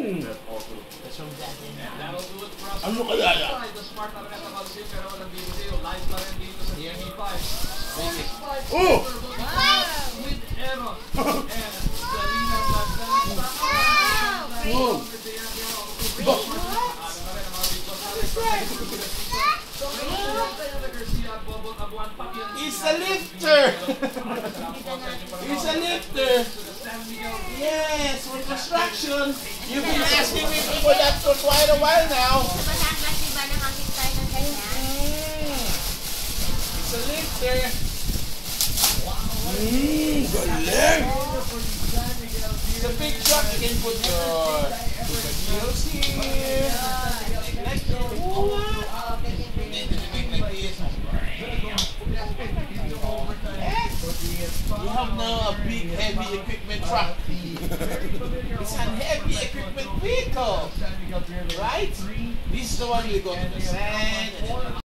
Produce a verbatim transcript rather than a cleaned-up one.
Mm. Ano kaya yan? Oh! It's a lifter! It's a lifter! Yes, for construction! You've been asking me for that for quite a while now. It's a lifter! Mmm, galing! It's a big truck. You can put your wheels here. You have now a big heavy equipment truck. It's a heavy equipment vehicle, right? This is the one you go to the sand.